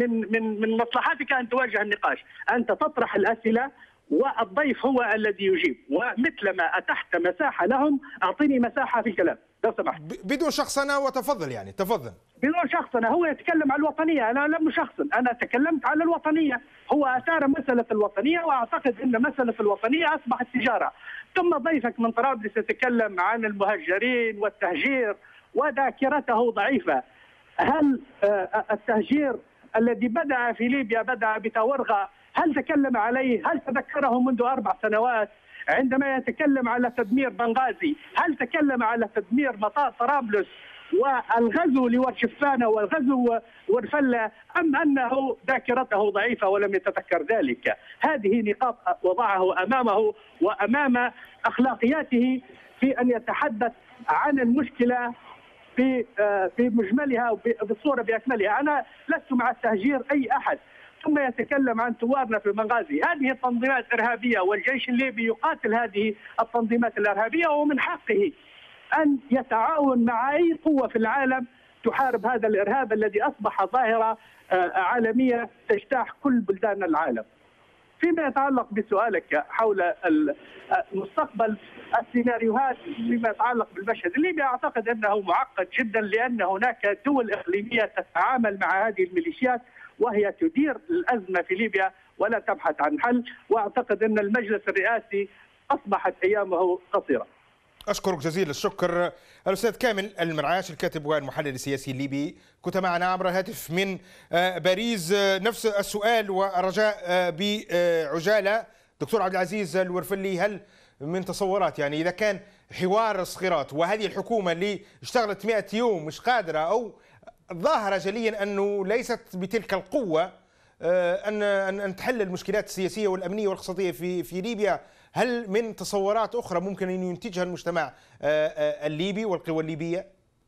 D: من مصلحتك أن توجه النقاش، أنت تطرح الأسئلة والضيف هو الذي يجيب، ومثلما أتحت مساحة لهم أعطيني مساحة في الكلام لو سمحت.
A: بدون شخصنة، وتفضل يعني تفضل.
D: بدون شخصنة، هو يتكلم عن الوطنية، أنا لم شخصن، أنا تكلمت عن الوطنية، هو أثار مسألة الوطنية، وأعتقد أن مسألة الوطنية أصبحت تجارة. ثم ضيفك من طرابلس يتكلم عن المهجرين والتهجير وذاكرته ضعيفة. هل التهجير الذي بدأ في ليبيا بدأ بتورغة، هل تكلم عليه؟ هل تذكره منذ 4 سنوات عندما يتكلم على تدمير بنغازي؟ هل تكلم على تدمير مطار طرابلس والغزو لورشفانة والغزو ورفلة، أم أنه ذاكرته ضعيفة ولم يتذكر ذلك؟ هذه نقاط وضعه أمامه وأمام أخلاقياته في أن يتحدث عن المشكلة في مجملها وبالصورة بأكملها. أنا لست مع التهجير أي أحد. ثم يتكلم عن ثوارنا في بنغازي، هذه التنظيمات إرهابية والجيش الليبي يقاتل هذه التنظيمات الإرهابية، ومن حقه أن يتعاون مع أي قوة في العالم تحارب هذا الإرهاب الذي أصبح ظاهرة عالمية تجتاح كل بلدان العالم. فيما يتعلق بسؤالك حول مستقبل السيناريوهات فيما يتعلق بالمشهد الليبي، أعتقد أنه معقد جدا، لأن هناك دول إقليمية تتعامل مع هذه الميليشيات وهي تدير الأزمة في ليبيا ولا تبحث عن حل. وأعتقد أن المجلس الرئاسي أصبحت أيامه قصيرة.
A: أشكرك جزيل الشكر الأستاذ كامل المرعاش، الكاتب والمحلل السياسي الليبي، كنت معنا عبر الهاتف من باريس. نفس السؤال والرجاء بعجالة دكتور عبد العزيز الورفلي، هل من تصورات يعني إذا كان حوار الصخيرات وهذه الحكومة اللي اشتغلت 100 يوم مش قادرة أو ظاهرة جليا أنه ليست بتلك القوة أن تحل المشكلات السياسية والأمنية والاقتصادية في ليبيا، هل من تصورات أخرى ممكن أن ينتجها المجتمع الليبي والقوى الليبية؟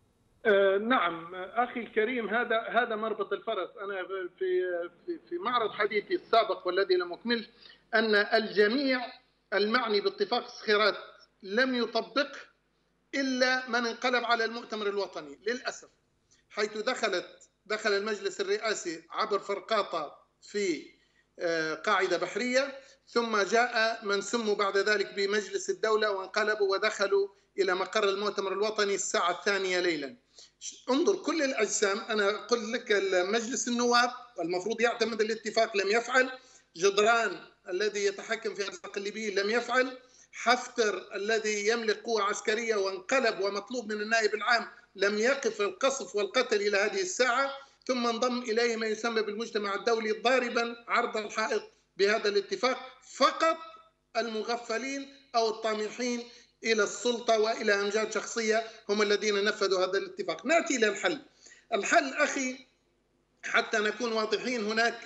E: نعم أخي الكريم، هذا مربط الفرس. أنا في معرض حديثي السابق والذي لم أكمله أن الجميع المعني باتفاق الصخيرات لم يطبقه إلا من انقلب على المؤتمر الوطني للأسف، حيث دخل المجلس الرئاسي عبر فرقاطة في قاعدة بحرية، ثم جاء من سموا بعد ذلك بمجلس الدولة وانقلبوا ودخلوا إلى مقر المؤتمر الوطني الساعة 2 ليلا. انظر كل الأجسام، أنا أقول لك مجلس النواب المفروض يعتمد الاتفاق لم يفعل، جدران الذي يتحكم في الأرزاق الليبيين لم يفعل، حفتر الذي يملك قوة عسكرية وانقلب ومطلوب من النائب العام لم يقف القصف والقتل إلى هذه الساعة، ثم انضم إليه ما يسمى بالمجتمع الدولي ضاربا عرض الحائط بهذا الاتفاق. فقط المغفلين أو الطامحين إلى السلطة وإلى أمجاد شخصية هم الذين نفذوا هذا الاتفاق. نأتي إلى الحل أخي حتى نكون واضحين. هناك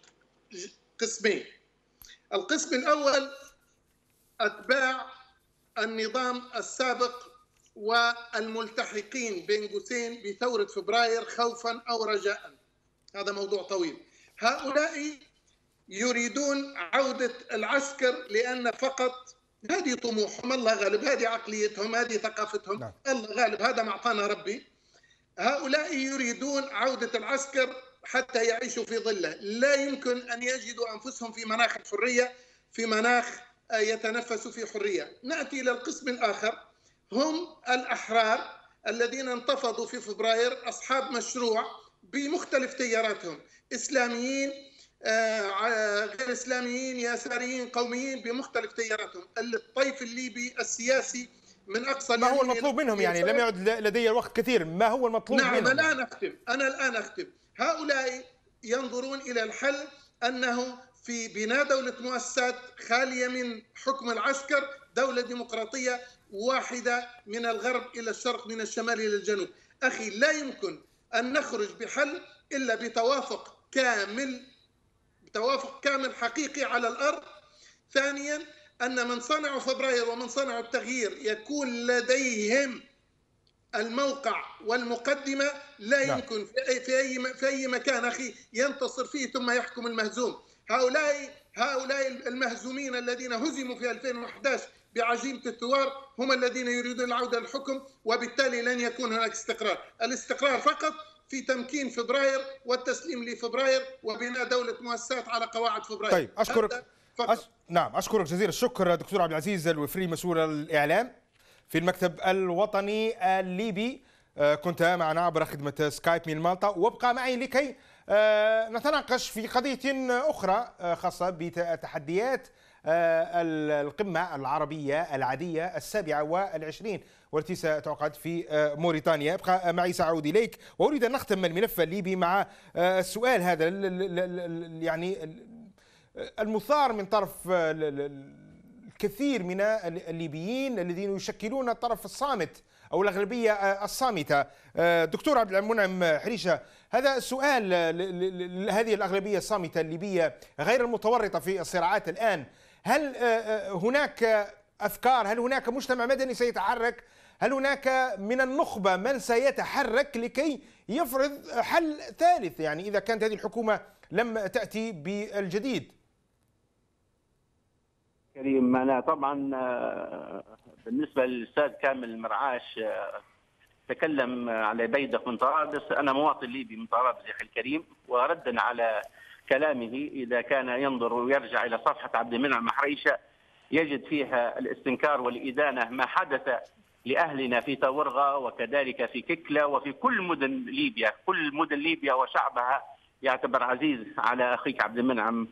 E: قسمين. القسم الأول أتباع النظام السابق والملتحقين بين قوسين بثورة فبراير خوفا أو رجاء، هذا موضوع طويل. هؤلاء يريدون عودة العسكر لأن فقط هذه طموحهم، الله غالب، هذه عقليتهم، هذه ثقافتهم، الله غالب، هذا ما أعطانا ربي. هؤلاء يريدون عودة العسكر حتى يعيشوا في ظله، لا يمكن أن يجدوا أنفسهم في مناخ الحرية، في مناخ يتنفسوا في حرية. نأتي إلى القسم الآخر، هم الأحرار الذين انتفضوا في فبراير، أصحاب مشروع بمختلف تياراتهم، إسلاميين، غير إسلاميين، يساريين، قوميين، بمختلف تياراتهم. الطيف الليبي السياسي من أقصى
A: ما هو المطلوب منهم؟ يعني لم يعد لدي الوقت كثير، ما هو المطلوب منهم؟
E: نعم أنا الآن أختم. هؤلاء ينظرون إلى الحل أنه في بناء دولة مؤسسات خالية من حكم العسكر، دولة ديمقراطية واحدة من الغرب إلى الشرق، من الشمال إلى الجنوب. أخي لا يمكن أن نخرج بحل إلا بتوافق كامل حقيقي على الأرض. ثانيا أن من صنعوا فبراير ومن صنعوا التغيير يكون لديهم الموقع والمقدمة. لا يمكن في أي مكان أخي ينتصر فيه ثم يحكم المهزوم. هؤلاء المهزومين الذين هزموا في 2011 بعجينة الثوار هم الذين يريدون العودة للحكم، وبالتالي لن يكون هناك استقرار. الاستقرار فقط في تمكين فبراير والتسليم لفبراير وبناء دولة مؤسسات على قواعد فبراير.
A: طيب أشكرك. نعم أشكرك جزيل الشكر دكتور عبد العزيز الورفلي، مسؤول الإعلام في المكتب الوطني الليبي. كنت معنا عبر خدمة سكايب من مالطا، وابقى معي لكي نتناقش في قضية أخرى خاصة بتحديات القمة العربية العادية 27 والتي ستعقد في موريتانيا. ابقى معي، سأعود إليك وأريد أن نختم الملف الليبي مع السؤال هذا يعني المثار من طرف الكثير من الليبيين الذين يشكلون الطرف الصامت أو الأغلبية الصامتة. دكتور عبد المنعم حريشة، هذا السؤال، هذه الأغلبية الصامتة الليبية غير المتورطة في الصراعات الآن، هل هناك أفكار؟ هل هناك مجتمع مدني سيتحرك؟ هل هناك من النخبة من سيتحرك لكي يفرض حل ثالث، يعني إذا كانت هذه الحكومة لم تأتي بالجديد؟
F: كريم، أنا طبعا بالنسبة للأستاذ كامل المرعاش تكلم على بيدق من طرابلس. أنا مواطن ليبي من طرابلس يا أخي الكريم، وردا على كلامه إذا كان ينظر ويرجع إلى صفحة عبد المنعم حريشة يجد فيها الاستنكار والإدانة ما حدث لأهلنا في تورغة وكذلك في ككلا وفي كل مدن ليبيا. كل مدن ليبيا وشعبها يعتبر عزيز على أخيك عبد المنعم.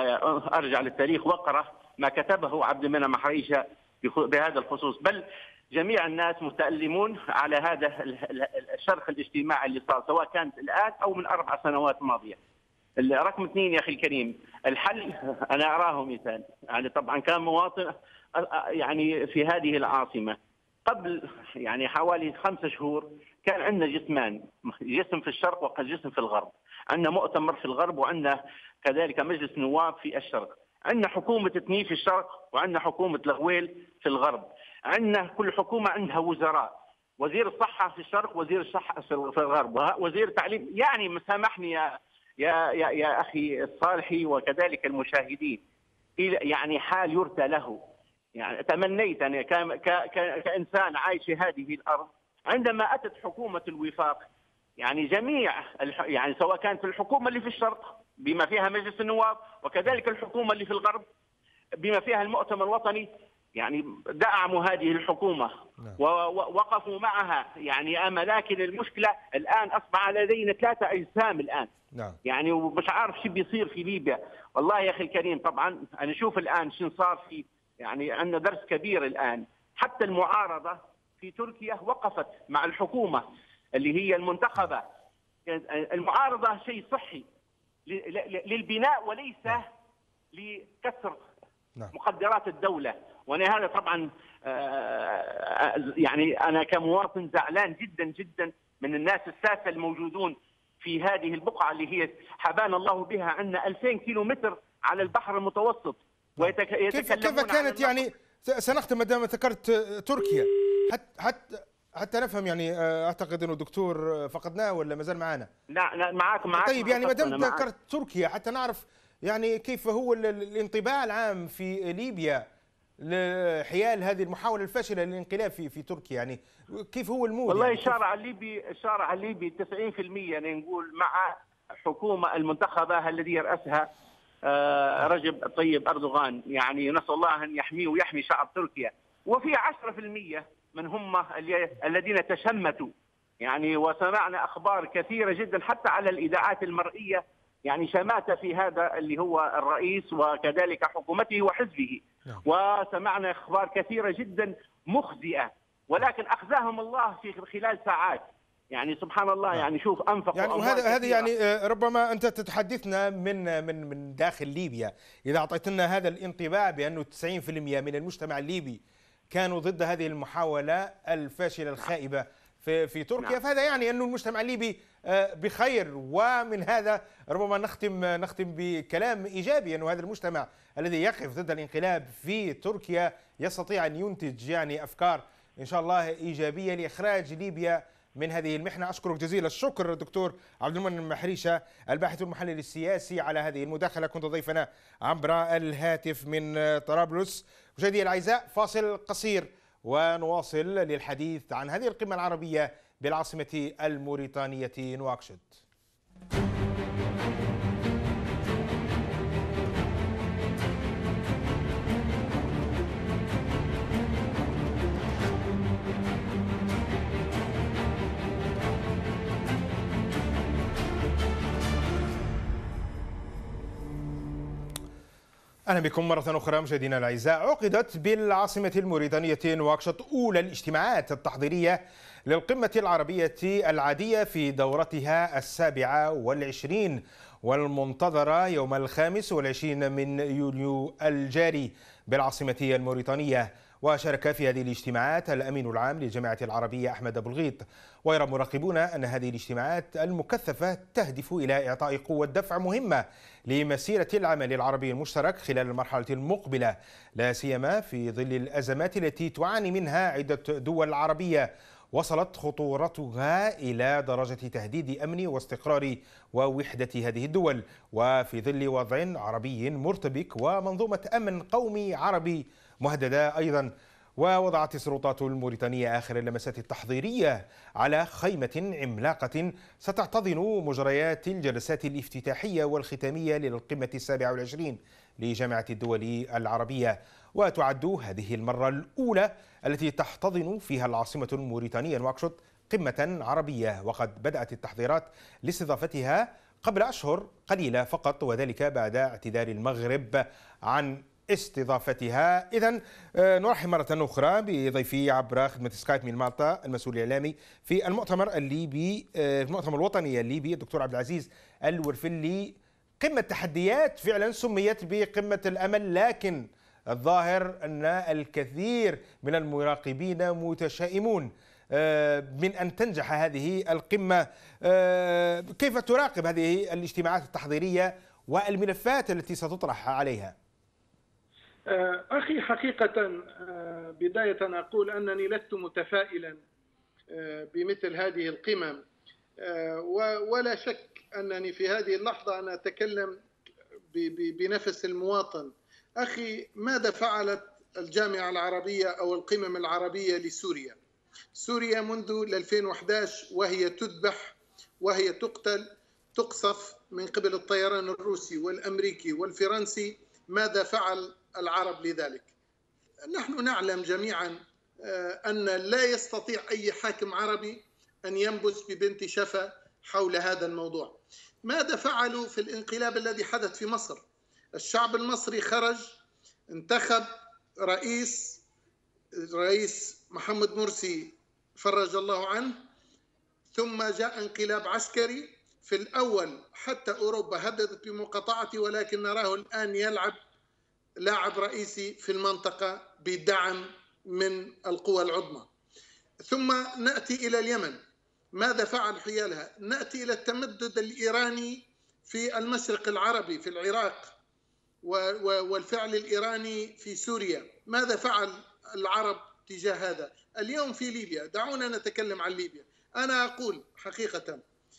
F: فأرجع للتاريخ واقرأ ما كتبه عبد المنعم حريشة بهذا الخصوص. بل جميع الناس متألمون على هذا الشرخ الاجتماعي اللي صار، سواء كانت الآن أو من 4 سنوات ماضية. رقم 2 يا أخي الكريم، الحل أنا أراه مثال، يعني طبعا كان مواطن يعني في هذه العاصمة قبل يعني حوالي 5 شهور كان عندنا جسمان، جسم في الشرق وجسم في الغرب، عندنا مؤتمر في الغرب وعندنا كذلك مجلس نواب في الشرق، عندنا حكومة تنيف في الشرق وعندنا حكومة الغويل في الغرب، عندنا كل حكومة عندها وزراء، وزير الصحة في الشرق، وزير الصحة في الغرب، وزير التعليم. يعني مسامحني يا أخي الصالحي وكذلك المشاهدين، يعني حال يرثى له. يعني تمنيت أنا كإنسان عايش في هذه الأرض عندما أتت حكومة الوفاق، يعني جميع يعني سواء كانت الحكومة اللي في الشرق بما فيها مجلس النواب وكذلك الحكومة اللي في الغرب بما فيها المؤتمر الوطني، يعني دعموا هذه الحكومة ووقفوا معها يعني لكن المشكلة الآن أصبح لدينا 3 أجسام الآن. يعني ومش عارف شو بيصير في ليبيا. والله يا أخي الكريم طبعا أنا أشوف الآن شو صار في، يعني عندنا درس كبير الآن. حتى المعارضة في تركيا وقفت مع الحكومة اللي هي المنتخبة. المعارضة شيء صحي للبناء وليس لكسر مقدرات الدولة. وانا هذا طبعا يعني انا كمواطن زعلان جدا جدا من الناس الساسة الموجودون في هذه البقعة اللي هي حبانا الله بها. عندنا 2000 كيلومتر على البحر المتوسط
A: كيف كانت يعني سنختم ما دام ذكرت تركيا حتى نفهم. يعني اعتقد انه الدكتور فقدناه ولا ما زال معنا؟
F: لا معاك.
A: طيب يعني ما دام ذكرت تركيا حتى نعرف يعني كيف هو الانطباع العام في ليبيا حيال هذه المحاولة الفاشلة للانقلاب في تركيا. يعني كيف هو المود؟
F: والله
A: يعني
F: الشارع الليبي 90% نقول مع حكومة المنتخبة الذي يرأسها رجب طيب أردوغان. يعني نسأل الله أن يحميه ويحمي شعب تركيا. وفي 10% من هم الذين تشمتوا، يعني وسمعنا أخبار كثيرة جدا حتى على الإذاعات المرئية، يعني شماتة في هذا اللي هو الرئيس وكذلك حكومته وحزبه. وسمعنا أخبار كثيرة جدا مخزئة، ولكن أخزاهم الله في خلال ساعات. يعني سبحان الله. يعني شوف أنفقوا
A: يعني وهذا يعني ربما أنت تتحدثنا من داخل ليبيا. إذا أعطيت لنا هذا الانطباع بأنه 90% من المجتمع الليبي كانوا ضد هذه المحاولة الفاشلة الخائبة في تركيا، فهذا يعني أنه المجتمع الليبي بخير. ومن هذا ربما نختم بكلام إيجابي، أنه هذا المجتمع الذي يقف ضد الانقلاب في تركيا يستطيع أن ينتج يعني أفكار إن شاء الله إيجابية لإخراج ليبيا من هذه المحنة. أشكرك جزيل الشكر دكتور عبد المنعم محريشة الباحث والمحلل السياسي على هذه المداخلة. كنت ضيفنا عبر الهاتف من طرابلس. مشاهدينا الأعزاء فاصل قصير ونواصل للحديث عن هذه القمة العربية بالعاصمة الموريتانية نواكشوط. أهلا بكم مرة أخرى مشاهدينا الأعزاء. عقدت بالعاصمة الموريتانية نواكشوط أولى الاجتماعات التحضيرية للقمة العربية العادية في دورتها 27 والمنتظرة يوم 25 من يوليو الجاري بالعاصمة الموريتانية. وشارك في هذه الاجتماعات الأمين العام للجامعة العربية أحمد أبو الغيط. ويرى مراقبون أن هذه الاجتماعات المكثفة تهدف إلى إعطاء قوة دفع مهمة لمسيرة العمل العربي المشترك خلال المرحلة المقبلة، لا سيما في ظل الأزمات التي تعاني منها عدة دول عربية وصلت خطورتها إلى درجة تهديد أمن واستقرار ووحدة هذه الدول، وفي ظل وضع عربي مرتبك ومنظومة أمن قومي عربي مهددة أيضا. ووضعت السلطات الموريتانية آخر اللمسات التحضيرية على خيمة عملاقة ستحتضن مجريات الجلسات الافتتاحية والختامية للقمة 27 لجامعة الدول العربية. وتعد هذه المرة الأولى التي تحتضن فيها العاصمة الموريتانية نواكشوط قمة عربية، وقد بدأت التحضيرات لاستضافتها قبل أشهر قليلة فقط، وذلك بعد اعتذار المغرب عن استضافتها. إذن نرحب مرة أخرى بضيفي عبر خدمة سكايب من مالطا المسؤول الإعلامي في المؤتمر الليبي، المؤتمر الوطني الليبي، الدكتور عبد العزيز الورفلي. قمة تحديات فعلا سميت بقمة الأمل، لكن الظاهر أن الكثير من المراقبين متشائمون من أن تنجح هذه القمة. كيف تراقب هذه الاجتماعات التحضيرية والملفات التي ستطرح عليها؟
C: أخي حقيقة بداية أقول أنني لست متفائلا بمثل هذه القمم، ولا شك أنني في هذه اللحظة أنا أتكلم بنفس المواطن. أخي، ماذا فعلت الجامعة العربية أو القمم العربية لسوريا؟ سوريا منذ 2011 وهي تذبح وهي تقتل، تقصف من قبل الطيران الروسي والأمريكي والفرنسي. ماذا فعل العرب لذلك؟ نحن نعلم جميعا أن لا يستطيع أي حاكم عربي أن ينبذ ببنت شفا حول هذا الموضوع. ماذا فعلوا في الانقلاب الذي حدث في مصر؟ الشعب المصري خرج، انتخب رئيس محمد مرسي فرج الله عنه، ثم جاء انقلاب عسكري. في الأول حتى أوروبا هددت بمقاطعته، ولكن نراه الآن يلعب لاعب رئيسي في المنطقة بدعم من القوى العظمى. ثم نأتي إلى اليمن، ماذا فعل حيالها؟ نأتي إلى التمدد الإيراني في المشرق العربي في العراق، والفعل الإيراني في سوريا. ماذا فعل العرب تجاه هذا؟ اليوم في ليبيا، دعونا نتكلم عن ليبيا. أنا أقول حقيقة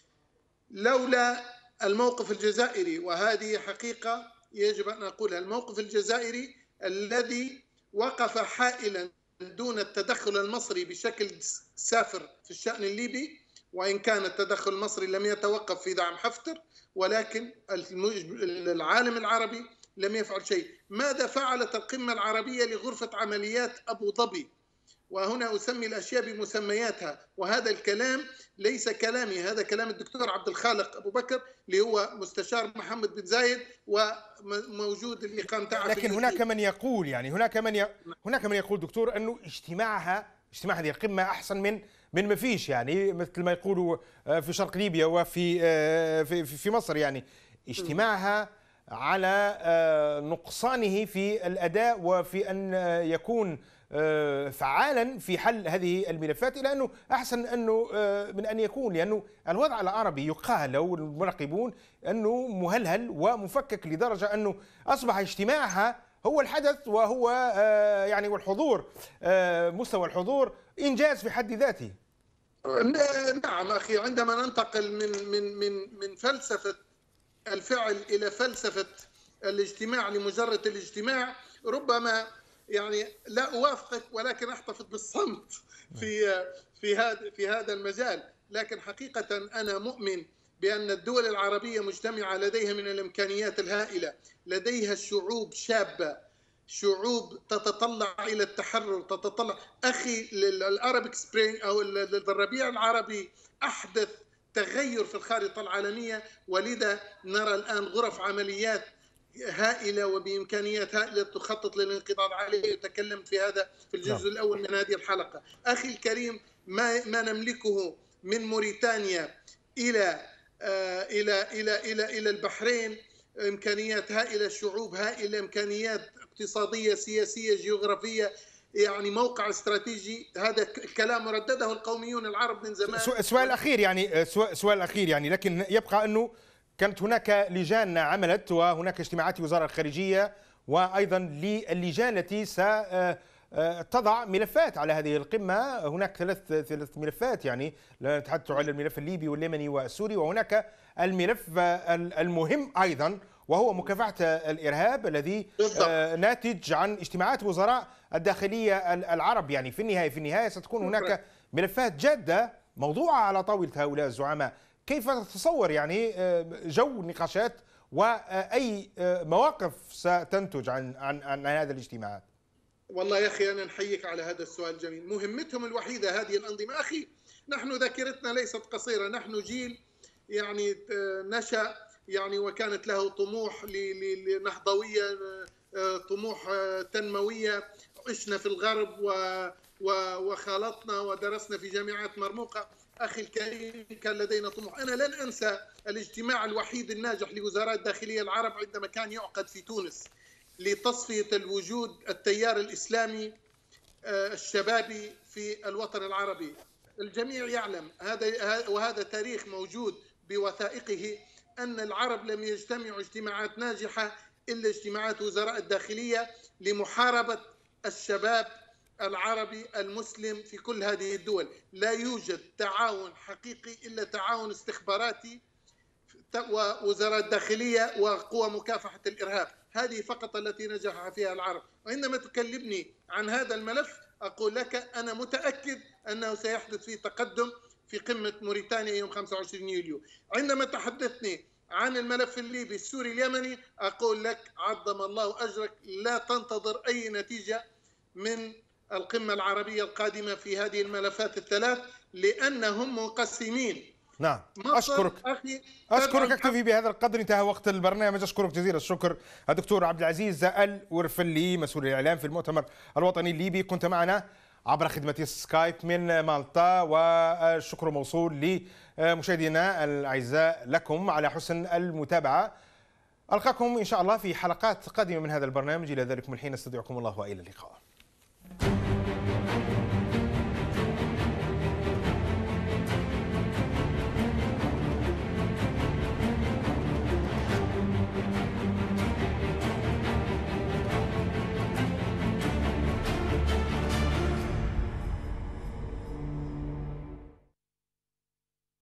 C: لولا الموقف الجزائري، وهذه حقيقة يجب أن أقولها، الموقف الجزائري الذي وقف حائلا دون التدخل المصري بشكل سافر في الشأن الليبي، وإن كان التدخل المصري لم يتوقف في دعم حفتر، ولكن العالم العربي لم يفعل شيء. ماذا فعلت القمة العربية لغرفة عمليات أبو ظبي؟ وهنا أسمي الأشياء بمسمياتها، وهذا الكلام ليس كلامي، هذا كلام الدكتور عبد الخالق أبو بكر اللي هو مستشار محمد بن زايد وموجود الإقامة تاعه.
A: لكن هناك من يقول، يعني هناك من يقول دكتور أنه اجتماع هذه القمة أحسن من ما فيش، يعني مثل ما يقولوا في شرق ليبيا وفي في مصر، يعني اجتماعها على نقصانه في الأداء وفي أن يكون فعالا في حل هذه الملفات، إلى أنه أحسن أنه من أن يكون، لأنه الوضع العربي يقال له المراقبون أنه مهلهل ومفكك لدرجة أنه أصبح اجتماعها هو الحدث، وهو يعني والحضور، مستوى الحضور إنجاز في حد ذاته.
C: نعم أخي، عندما ننتقل من فلسفة الفعل إلى فلسفة الاجتماع لمجرد الاجتماع، ربما يعني لا أوافقك، ولكن أحتفظ بالصمت في هذا المجال. لكن حقيقة أنا مؤمن بأن الدول العربية مجتمعة لديها من الإمكانيات الهائلة، لديها شعوب شابة، شعوب تتطلع إلى التحرر، تتطلع. أخي، الأرابيك سبرينج أو الربيع العربي أحدث تغير في الخارطة العالمية، ولذا نرى الآن غرف عمليات هائلة وبإمكانيات هائلة تخطط للانقضاض عليه. تكلمت في هذا في الجزء الأول من هذه الحلقة. أخي الكريم، ما نملكه من موريتانيا إلى البحرين إمكانيات هائلة، شعوب هائلة، إمكانيات اقتصادية، سياسية، جغرافية، يعني موقع استراتيجي. هذا الكلام ردده القوميون العرب من زمان.
A: سؤال أخير يعني لكن يبقى أنه كانت هناك لجان عملت، وهناك اجتماعات وزارة الخارجية، وأيضا للجان التي ستضع ملفات على هذه القمة. هناك ثلاث ملفات، يعني نتحدث على الملف الليبي واليمني والسوري، وهناك الملف المهم أيضا وهو مكافحة الإرهاب الذي ناتج عن اجتماعات وزراء الداخلية العرب. يعني في النهاية ستكون هناك ملفات جادة موضوعة على طاولة هؤلاء الزعماء. كيف تتصور يعني جو نقاشات وأي مواقف ستنتج عن هذا الاجتماعات؟
C: والله يا أخي أنا نحييك على هذا السؤال الجميل. مهمتهم الوحيدة هذه الأنظمة. أخي، نحن ذاكرتنا ليست قصيرة، نحن جيل يعني نشأ يعني وكانت له طموح لنهضوية
E: طموح تنموية. عشنا في الغرب وخالطنا ودرسنا في جامعات مرموقة. أخي الكريم، كان لدينا طموح. أنا لن أنسى الاجتماع الوحيد الناجح لوزراء الداخلية العرب عندما كان يعقد في تونس لتصفية الوجود التيار الإسلامي الشبابي في الوطن العربي. الجميع يعلم وهذا تاريخ موجود بوثائقه أن العرب لم يجتمعوا اجتماعات ناجحة إلا اجتماعات وزراء الداخلية لمحاربة الشباب العربي المسلم في كل هذه الدول. لا يوجد تعاون حقيقي إلا تعاون استخباراتي ووزراء الداخلية وقوى مكافحة الإرهاب. هذه فقط التي نجح فيها العرب. وعندما تكلمني عن هذا الملف أقول لك أنا متأكد أنه سيحدث فيه تقدم في قمة موريتانيا يوم 25 يوليو. عندما تحدثني عن الملف الليبي السوري اليمني أقول لك عظم الله أجرك، لا تنتظر أي نتيجة من القمة العربية القادمة في هذه الملفات الثلاث لأنهم منقسمين.
A: نعم، أشكرك أكتفي بهذا القدر، انتهى وقت البرنامج. أشكرك جزيل الشكر الدكتور عبد العزيز الورفلي مسؤول الإعلام في المؤتمر الوطني الليبي، كنت معنا عبر خدمة سكايب من مالطا. والشكر موصول لمشاهدينا الأعزاء لكم على حسن المتابعة. ألقاكم إن شاء الله في حلقات قادمة من هذا البرنامج. إلى ذلكم الحين استودعكم الله وإلى اللقاء.